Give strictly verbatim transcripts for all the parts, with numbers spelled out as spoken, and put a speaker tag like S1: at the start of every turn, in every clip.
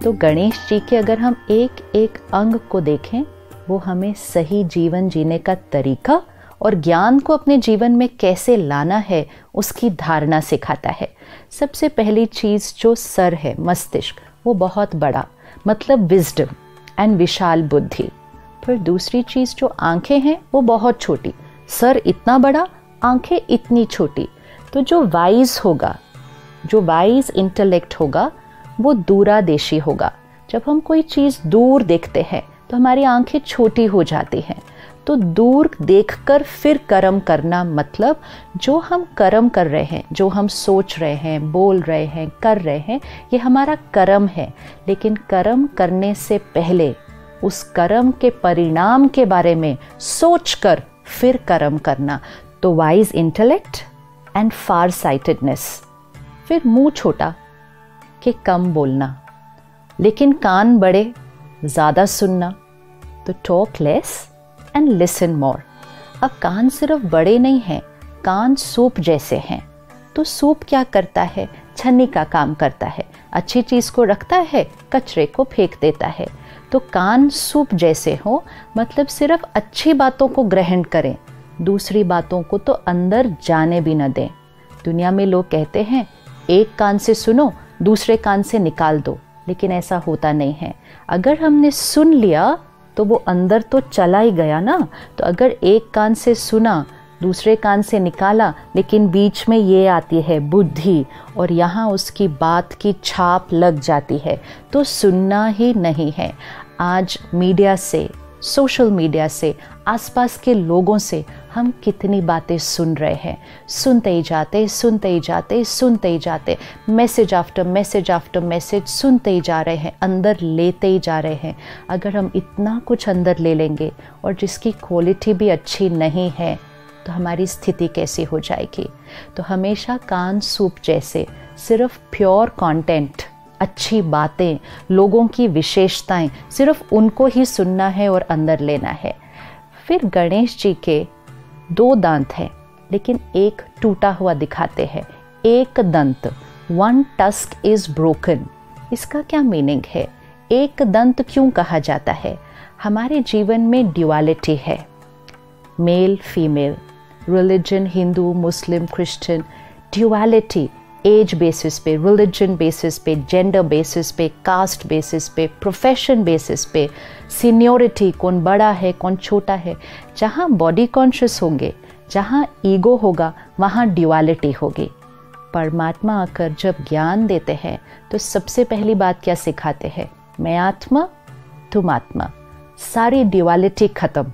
S1: तो गणेश जी के अगर हम एक एक अंग को देखें, वो हमें सही जीवन जीने का तरीका और ज्ञान को अपने जीवन में कैसे लाना है उसकी धारणा सिखाता है। सबसे पहली चीज़ जो सर है, मस्तिष्क, वो बहुत बड़ा, मतलब विजडम एंड विशाल बुद्धि। फिर दूसरी चीज़ जो आंखें हैं वो बहुत छोटी, सर इतना बड़ा, आंखें इतनी छोटी। तो जो वाइज होगा, जो वाइज इंटेलेक्ट होगा, वो दूरादेशी होगा। जब हम कोई चीज़ दूर देखते हैं तो हमारी आंखें छोटी हो जाती हैं। तो दूर देखकर फिर कर्म करना, मतलब जो हम कर्म कर रहे हैं, जो हम सोच रहे हैं, बोल रहे हैं, कर रहे हैं, ये हमारा कर्म है। लेकिन कर्म करने से पहले उस कर्म के परिणाम के बारे में सोचकर फिर कर्म करना। तो wise intellect and far sightedness. फिर मुंह छोटा कि कम बोलना, लेकिन कान बड़े, ज़्यादा सुनना। तो talk less and listen more. अब कान सिर्फ बड़े नहीं हैं, कान सूप जैसे हैं। तो सूप क्या करता है? छन्नी का काम करता है। अच्छी चीज़ को रखता है, कचरे को फेंक देता है। तो कान सूप जैसे हो, मतलब सिर्फ अच्छी बातों को ग्रहण करें, दूसरी बातों को तो अंदर जाने भी न दें। दुनिया में लोग कहते हैं एक कान से सुनो, दूसरे कान से निकाल दो, लेकिन ऐसा होता नहीं है। अगर हमने सुन लिया तो वो अंदर तो चला ही गया ना। तो अगर एक कान से सुना, दूसरे कान से निकाला, लेकिन बीच में ये आती है बुद्धि और यहाँ उसकी बात की छाप लग जाती है, तो सुनना ही नहीं है। आज मीडिया से, सोशल मीडिया से, आसपास के लोगों से हम कितनी बातें सुन रहे हैं। सुनते ही जाते, सुनते ही जाते, सुनते ही जाते, message after message after message सुनते ही जा रहे हैं, अंदर लेते ही जा रहे हैं। अगर हम इतना कुछ अंदर ले लेंगे और जिसकी क्वालिटी भी अच्छी नहीं है, तो हमारी स्थिति कैसी हो जाएगी। तो हमेशा कान सूप जैसे सिर्फ प्योर कंटेंट, अच्छी बातें, लोगों की विशेषताएं, सिर्फ उनको ही सुनना है और अंदर लेना है। फिर गणेश जी के दो दांत हैं, लेकिन एक टूटा हुआ दिखाते हैं, एक दंत, वन टस्क इज ब्रोकन। इसका क्या मीनिंग है? एक दंत क्यों कहा जाता है? हमारे जीवन में ड्युअलिटी है, male female, religion, Hindu, Muslim, Christian, duality, age basis पे, रिलीजन बेसिस पे, जेंडर बेसिस पे, कास्ट बेसिस पे, प्रोफेशन बेसिस पे, सीनियोरिटी, कौन बड़ा है कौन छोटा है। जहाँ बॉडी कॉन्शियस होंगे, जहाँ ईगो होगा, वहाँ ड्युअलिटी होगी। परमात्मा आकर जब ज्ञान देते हैं तो सबसे पहली बात क्या सिखाते हैं? मैं आत्मा, तुम आत्मा, सारी ड्युअलिटी खत्म।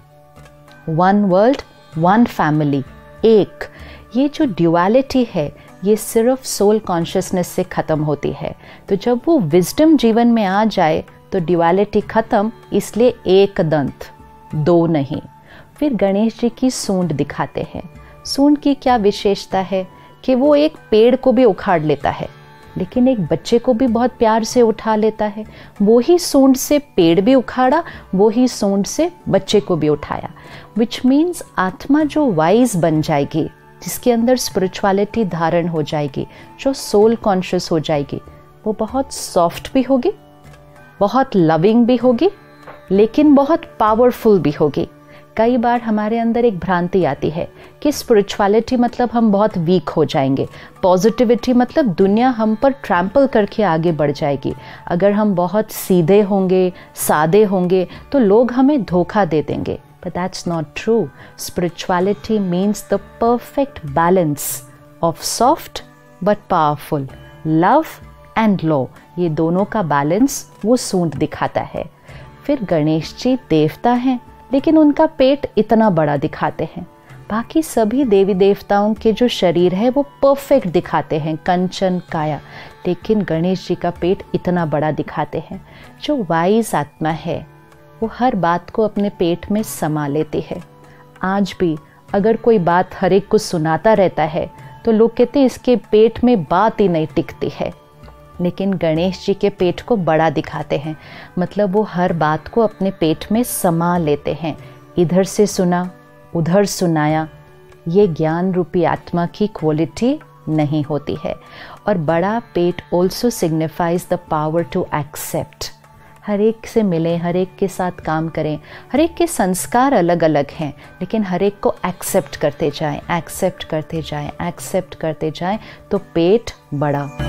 S1: वन वर्ल्ड, वन फैमिली, एक। ये जो ड्युअलिटी है ये सिर्फ सोल कॉन्शियसनेस से ख़त्म होती है। तो जब वो विजडम जीवन में आ जाए तो ड्युअलिटी ख़त्म, इसलिए एक दंत, दो नहीं। फिर गणेश जी की सूंड दिखाते हैं। सूंड की क्या विशेषता है कि वो एक पेड़ को भी उखाड़ लेता है, लेकिन एक बच्चे को भी बहुत प्यार से उठा लेता है। वो ही सूंड से पेड़ भी उखाड़ा, वो ही सूंड से बच्चे को भी उठाया। विच मीन्स आत्मा जो वाइज बन जाएगी, जिसके अंदर स्पिरिचुअलिटी धारण हो जाएगी, जो सोल कॉन्शियस हो जाएगी, वो बहुत सॉफ्ट भी होगी, बहुत लविंग भी होगी, लेकिन बहुत पावरफुल भी होगी। कई बार हमारे अंदर एक भ्रांति आती है कि स्पिरिचुअलिटी मतलब हम बहुत वीक हो जाएंगे, पॉजिटिविटी मतलब दुनिया हम पर ट्रैम्पल करके आगे बढ़ जाएगी। अगर हम बहुत सीधे होंगे, सादे होंगे, तो लोग हमें धोखा दे देंगे। But that's not true. Spirituality means the perfect balance of soft but powerful, love and law. ये दोनों का बैलेंस वो सूंड दिखाता है। फिर गणेश जी देवता हैं, लेकिन उनका पेट इतना बड़ा दिखाते हैं। बाकी सभी देवी देवताओं के जो शरीर है वो परफेक्ट दिखाते हैं, कंचन काया, लेकिन गणेश जी का पेट इतना बड़ा दिखाते हैं। जो वाइज आत्मा है वो हर बात को अपने पेट में समा लेती है। आज भी अगर कोई बात हर एक को सुनाता रहता है तो लोग कहते हैं इसके पेट में बात ही नहीं टिकती है, लेकिन गणेश जी के पेट को बड़ा दिखाते हैं, मतलब वो हर बात को अपने पेट में समा लेते हैं। इधर से सुना, उधर सुनाया, ये ज्ञान रूपी आत्मा की क्वालिटी नहीं होती है। और बड़ा पेट also signifies the power to accept. हर एक से मिलें, हर एक के साथ काम करें। हर एक के संस्कार अलग अलग हैं, लेकिन हर एक को एक्सेप्ट करते जाएं, एक्सेप्ट करते जाएं, एक्सेप्ट करते जाएं, तो पेट बड़ा।